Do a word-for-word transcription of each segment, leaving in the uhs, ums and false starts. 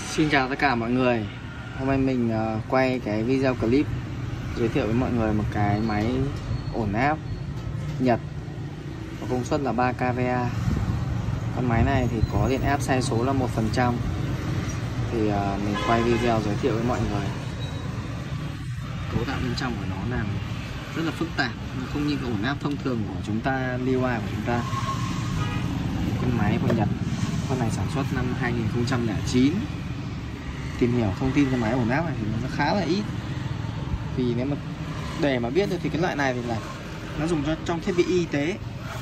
Xin chào tất cả mọi người. Hôm nay mình uh, quay cái video clip giới thiệu với mọi người một cái máy ổn áp Nhật có công suất là ba ki vê a. Con máy này thì có điện áp sai số là một phần trăm. Thì uh, mình quay video giới thiệu với mọi người. Cấu tạo bên trong của nó là rất là phức tạp, không như cái ổn áp thông thường của chúng ta, Liwa của chúng ta. Con máy của Nhật, con này sản xuất năm hai nghìn không trăm lẻ chín. Tìm hiểu thông tin cái máy ổn áp này thì nó khá là ít. Vì nếu mà để mà biết được thì cái loại này thì là nó dùng cho trong thiết bị y tế.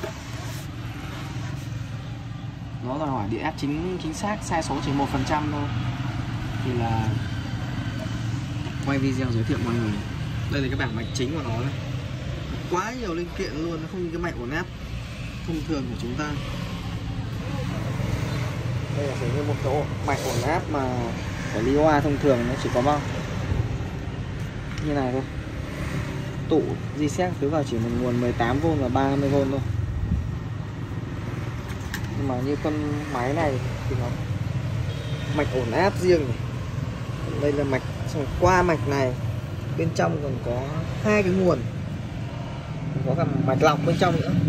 Nó đòi hỏi điện áp chính chính xác, sai số chỉ một phần trăm thôi. Thì là quay video giới thiệu mọi người. Đây là cái bảng mạch chính của nó này. Quá nhiều linh kiện luôn, nó không như cái mạch ổn áp thông thường của chúng ta. Đây là giống như một cái mạch ổn áp mà cái Liwa thông thường nó chỉ có bao như này thôi. Tụ reset cứ vào chỉ một nguồn mười tám vôn và ba mươi vôn thôi. Nhưng mà như con máy này thì nó mạch ổn áp riêng này. Đây là mạch, xong qua mạch này bên trong còn có hai cái nguồn, có cả mạch lọc bên trong nữa.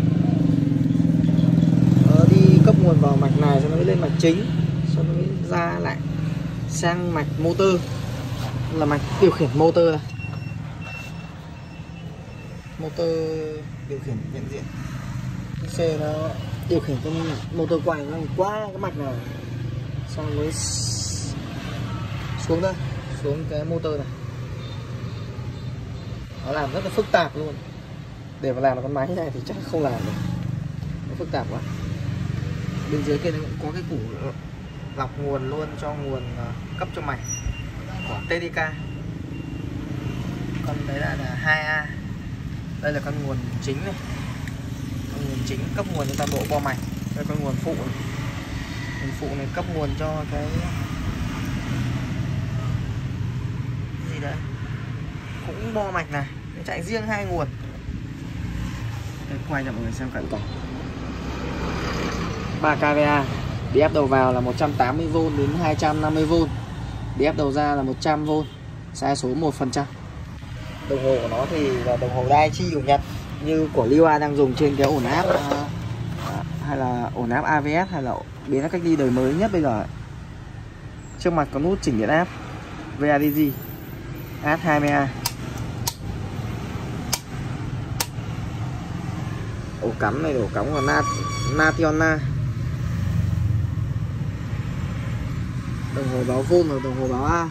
Nó đi cấp nguồn vào mạch này, xong nó mới lên mạch chính, xong nó mới ra lại sang mạch motor, là mạch điều khiển motor này. Motor điều khiển nhận diện, xe nó điều khiển con motor quay nó qua cái mạch này, xong mới xuống đây, xuống cái motor này. Nó làm rất là phức tạp luôn. Để mà làm được con máy này thì chắc không làm được, nó phức tạp quá. Bên dưới kia nó cũng có cái củ lọc nguồn luôn, cho nguồn cấp cho mạch của tê đê ca. Còn đấy là, là hai A. Đây là con nguồn chính này, con nguồn chính cấp nguồn cho toàn bộ bo mạch. Đây con nguồn phụ này. Nguồn phụ này cấp nguồn cho cái gì đấy, cũng bo mạch này, nó chạy riêng hai nguồn. Đây, quay cho mọi người xem cận cảnh. ba ki vê a, điện áp đầu vào là một trăm tám mươi vôn đến hai trăm năm mươi vôn, điện áp đầu ra là một trăm vôn, sai số một phần trăm. Đồng hồ của nó thì là đồng hồ Daichi của Nhật, như của Liwa đang dùng trên cái ổn áp uh, hay là ổn áp a vê ét hay là biến áp cách ly đời mới nhất bây giờ. Trước mặt có nút chỉnh điện áp vê a đê giê a hát hai mươi A. Ổ cắm này, ổ cắm của Nat Nationa. Đồng hồ báo vôn và đồng hồ báo A.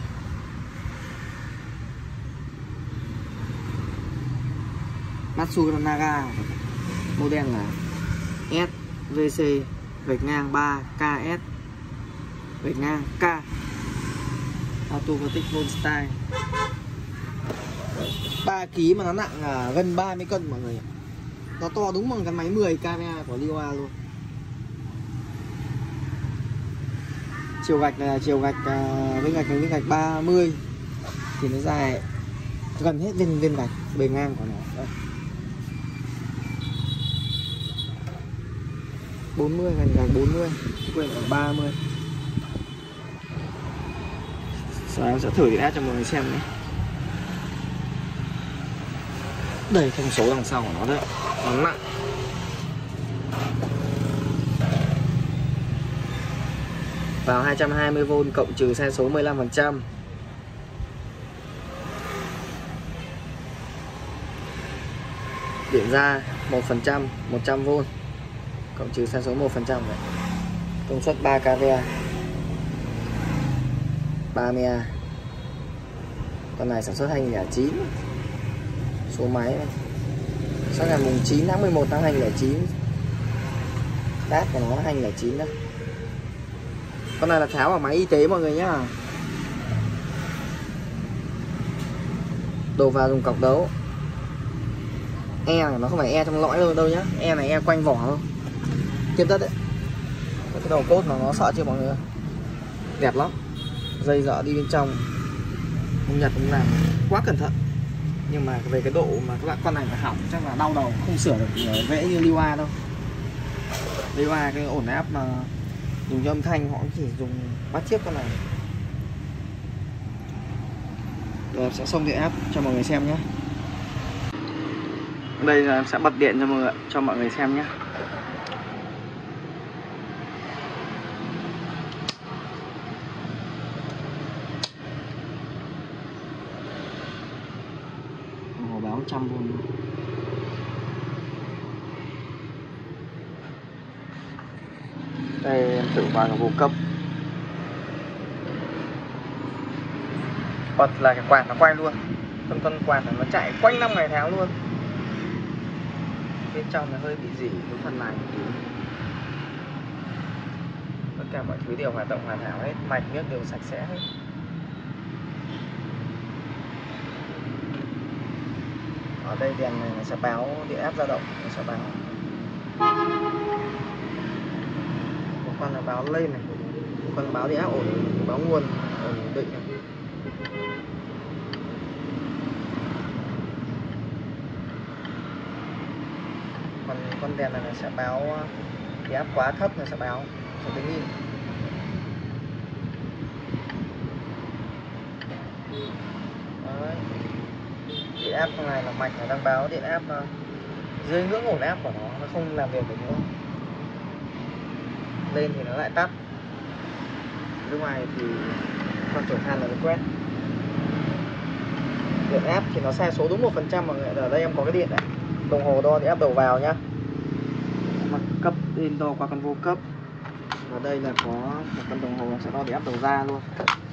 Matsunaga, model là ét vê xê, vạch ngang ba K S, vạch ngang K, Automatic Volt Style. ba ki mà nó nặng à, gần ba mươi cân mọi người. Nó to đúng bằng cái máy mười ki vê a của Liwa luôn. Chiều gạch này là chiều gạch uh, viên gạch với viên gạch ba mươi thì nó dài gần hết viên viên gạch, bề ngang của nó. Đây. bốn mươi, gần gạch bốn mươi, quên ở ba mươi. Sau em sẽ thử điện áp cho mọi người xem nhé. Đây thông số đằng sau của nó đấy, nó nặng. Vào hai trăm hai mươi vôn cộng trừ sai số mười lăm phần trăm. Điện ra một phần trăm, một trăm vôn cộng trừ sai số một phần trăm. Công suất ba ki vê a, ba mươi A. Con này sản xuất hai nghìn không trăm lẻ chín. Số máy này sau ngày mùng chín tháng mười một năm hai nghìn không trăm lẻ chín. Đát của nó là hai nghìn không trăm lẻ chín đó. Con này là tháo vào máy y tế mọi người nhá. Đầu vào dùng cọc đấu. E này nó không phải E trong lõi đâu đâu nhá. E này E quanh vỏ thôi, tiếp đất đấy. Cái đầu cốt nó nó sợ chưa mọi người? Đẹp lắm. Dây dợ đi bên trong, ông Nhật cũng làm quá cẩn thận. Nhưng mà về cái độ mà các bạn con này mà hỏng chắc là đau đầu, không sửa được vẽ như Liwa đâu. Liwa cái ổn áp mà dùng cho âm thanh họ chỉ dùng bắt chiếc con này. Rồi em sẽ xông điện áp cho mọi người xem nhé. Đây là em sẽ bật điện cho mọi người, cho mọi người xem nhé. Đồng hồ báo một trăm vôn. Đây em thử vào vô cấp. Bật là cái quạt nó quay luôn. Con con quạt này nó chạy quanh năm ngày tháng luôn. Bên trong nó hơi bị rỉ cái phần này một tí. Tất cả mọi thứ đều hoạt động hoàn hảo hết, mạch nước đều sạch sẽ hết. Ở đây đèn này nó sẽ báo điện áp dao động, nó sẽ báo. Một con là báo lên này, một con báo điện áp ổn, báo nguồn ổn định này. Còn con đèn này nó sẽ báo điện áp quá thấp, nó sẽ báo cho cái nghìn. Đấy. Điện áp trong này là mạch nó đang báo điện áp dưới ngưỡng ổn áp của nó, nó không làm việc được nữa. Lên thì nó lại tắt. Bên ngoài thì con chổi than là nó quét. Điện áp thì nó sai số đúng một phần trăm mọi người. Ở đây em có cái điện này, đồng hồ đo điện áp đầu vào nhá. Mặt cấp lên đo qua con vô cấp. Và đây là có một con đồng hồ sẽ đo điện áp đầu ra luôn.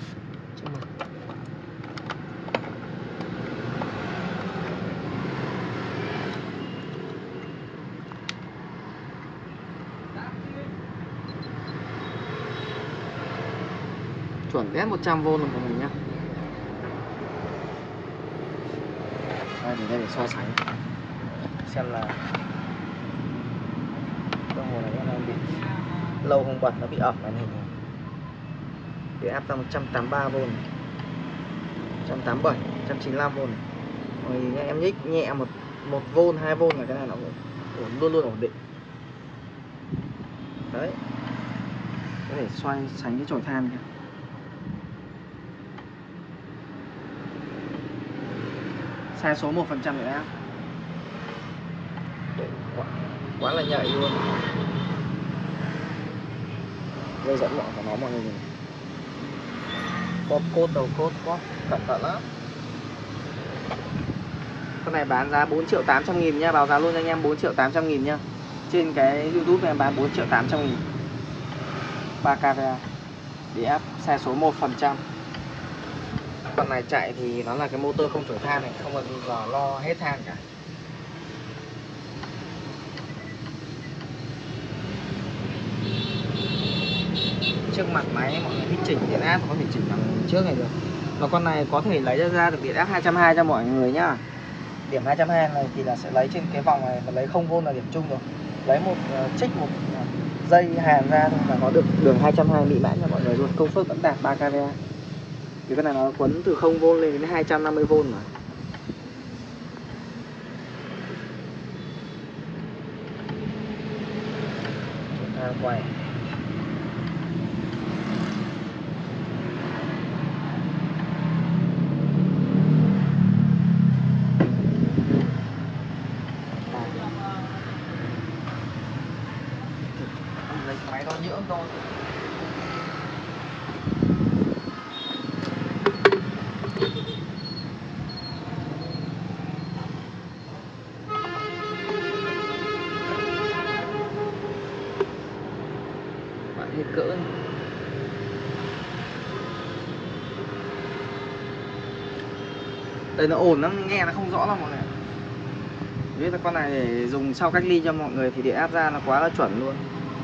Chuẩn điện một trăm vôn của mình nhá. Đây để đây để so sánh xem là đồng hồ này nó bị lâu không bật, nó bị ẩm màn hình. Điện áp ra một trăm tám mươi ba vôn, một trăm tám mươi bảy, một trăm chín mươi lăm vôn. Rồi em nhích nhẹ một một vôn, hai vôn là cái này nó ổn, luôn luôn ổn định. Đấy. Để xoay sánh cái chổi than kìa. Sai số một phần trăm điện áp. Quá, quá là nhạy luôn. Dây dẫn lọ của nó mọi người nhìn. Có cốt đầu cốt quá, cẩn thận lắm. Con này bán giá bốn triệu tám trăm nghìn nha, báo giá luôn cho anh em bốn triệu tám trăm nghìn nha. Trên cái YouTube này em bán bốn triệu tám trăm nghìn. ba ca vê a. Điện áp sai số một phần trăm. Con này chạy thì nó là cái motor không chổi than này, không bao giờ lo hết than cả. Trước mặt máy mọi người thích chỉnh điện áp có thể chỉnh bằng trước này được. Và con này có thể lấy ra được điện áp hai trăm hai mươi cho mọi người nhá. Điểm hai trăm hai mươi này thì là sẽ lấy trên cái vòng này và lấy không vôn là điểm chung rồi. Lấy một uh, trích một uh, dây hàn ra thôi là có được đường hai trăm hai mươi mỹ mãn cho mọi người luôn. Công suất vẫn đạt ba ca vê a. Thì cái này nó quấn từ không vôn lên đến hai trăm năm mươi vôn mà. Chúng ta quay. Lấy máy đo nhưỡng thôi. Hết cỡ này. Đây nó ổn lắm, nghe nó không rõ lắm mọi người. Biết là con này để dùng sau cách ly cho mọi người thì điện áp ra nó quá là chuẩn luôn.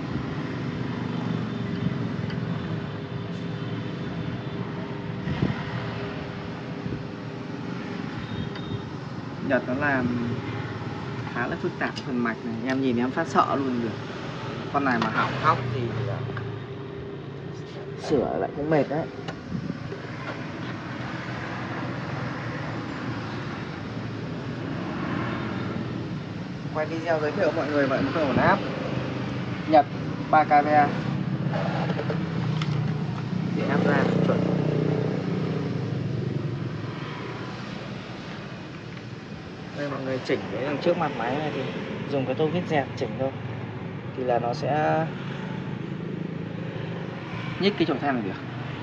Nhật nó làm khá là phức tạp phần mạch này, em nhìn em phát sợ luôn được. Con này mà hỏng hóc thì sửa lại cũng mệt đấy. Quay video giới thiệu mọi người vậy một cái ổn áp Nhật ba ca vê a. Điện áp ra chuẩn. chỉnh cái đằng trước mặt máy này thì dùng cái tô vít dẹt chỉnh thôi, thì là nó sẽ nhích cái chỗ than này được.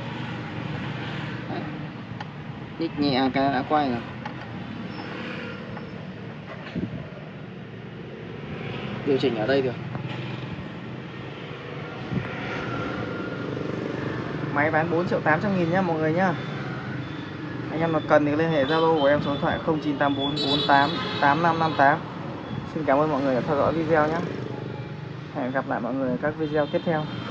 Đấy. Nhích nhẹ cái đã quay rồi. Điều chỉnh ở đây được. Máy bán bốn triệu tám trăm nghìn nhá mọi người nhá. Anh em mà cần thì liên hệ Zalo của em số điện thoại không chín tám bốn bốn tám tám năm năm tám. Xin cảm ơn mọi người đã theo dõi video nhé. Hẹn gặp lại mọi người ở các video tiếp theo.